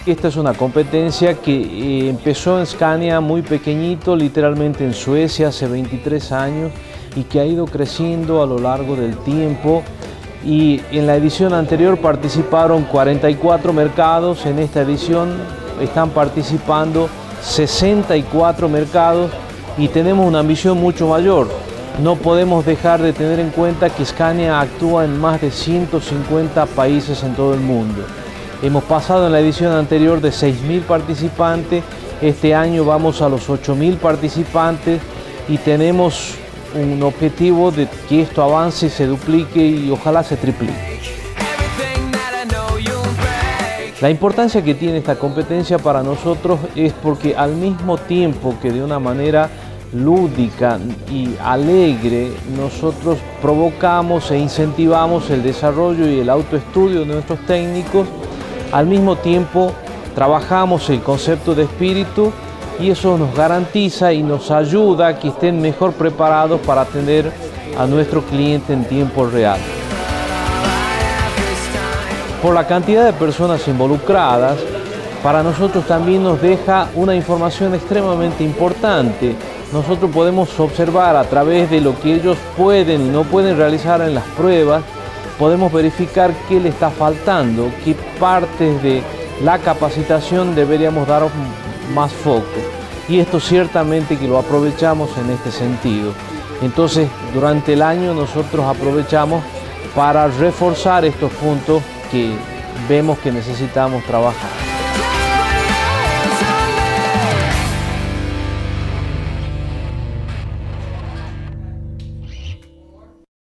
Esta es una competencia que empezó en Scania muy pequeñito, literalmente en Suecia hace 23 años, y que ha ido creciendo a lo largo del tiempo. Y en la edición anterior participaron 44 mercados, en esta edición están participando 64 mercados y tenemos una ambición mucho mayor. No podemos dejar de tener en cuenta que Scania actúa en más de 150 países en todo el mundo. Hemos pasado en la edición anterior de 6.000 participantes, este año vamos a los 8.000 participantes y tenemos un objetivo de que esto avance, se duplique y ojalá se triplique. La importancia que tiene esta competencia para nosotros es porque al mismo tiempo que de una manera lúdica y alegre nosotros provocamos e incentivamos el desarrollo y el autoestudio de nuestros técnicos, al mismo tiempo trabajamos el concepto de espíritu y eso nos garantiza y nos ayuda a que estén mejor preparados para atender a nuestro cliente en tiempo real. Por la cantidad de personas involucradas, para nosotros también nos deja una información extremadamente importante. Nosotros podemos observar a través de lo que ellos pueden y no pueden realizar en las pruebas, podemos verificar qué le está faltando, qué partes de la capacitación deberíamos dar más foco. Y esto ciertamente que lo aprovechamos en este sentido. Entonces, durante el año nosotros aprovechamos para reforzar estos puntos que vemos que necesitamos trabajar.